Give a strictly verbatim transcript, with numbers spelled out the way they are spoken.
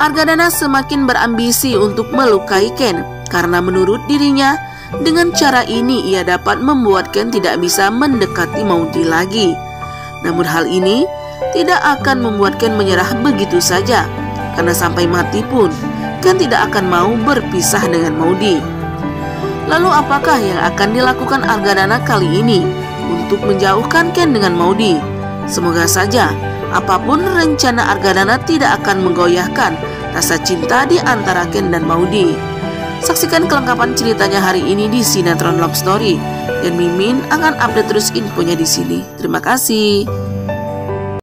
Argadana semakin berambisi untuk melukai Ken karena menurut dirinya dengan cara ini ia dapat membuat Ken tidak bisa mendekati Maudie lagi. Namun hal ini tidak akan membuat Ken menyerah begitu saja, karena sampai mati pun Ken tidak akan mau berpisah dengan Maudie. Lalu apakah yang akan dilakukan Argadana kali ini untuk menjauhkan Ken dengan Maudie? Semoga saja apapun rencana Argadana tidak akan menggoyahkan rasa cinta di antara Ken dan Maudie. Saksikan kelengkapan ceritanya hari ini di sinetron Love Story, dan Mimin akan update terus infonya di sini. Terima kasih.